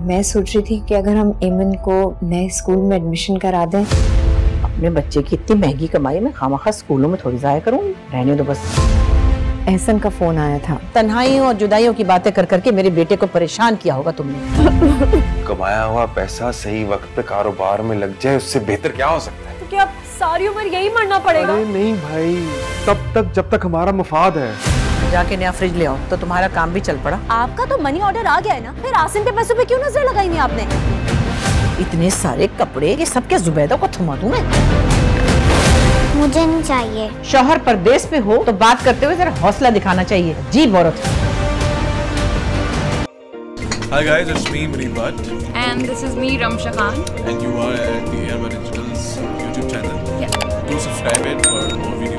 मैं सोच रही थी कि अगर हम एमन को नए स्कूल में एडमिशन करा दें। अपने बच्चे की इतनी महंगी कमाई में खामखा स्कूलों में थोड़ी जाया करूँ, रहने दो बस। एहसन का फोन आया था। तन्हाइयों और जुदाइयों की बातें कर करके मेरे बेटे को परेशान किया होगा तुमने। कमाया हुआ पैसा सही वक्त पे कारोबार में लग जाए, उससे बेहतर क्या हो सकता है? तो क्या सारी उम्र यही मरना पड़ेगा? अरे नहीं भाई, तब तक जब तक हमारा मफाद है। जाके नया फ्रिज ले आओ तो तुम्हारा काम भी चल पड़ा। आपका तो मनी ऑर्डर आ गया है ना, फिर आसिम के पैसों पे क्यों नजर लगाई नहीं आपने? इतने सारे कपड़े, ये सब क्या जुबैदा को थमा दूं मैं? मुझे नहीं चाहिए। शौहर परदेश में हो तो बात करते हुए जरा हौसला दिखाना चाहिए। जी औरत। Hi guys, it's me Munib Bhatt. And this is me Ramsha Khan. And you are at the Airba Digital's YouTube channel. Yeah. Do subscribe it for more videos.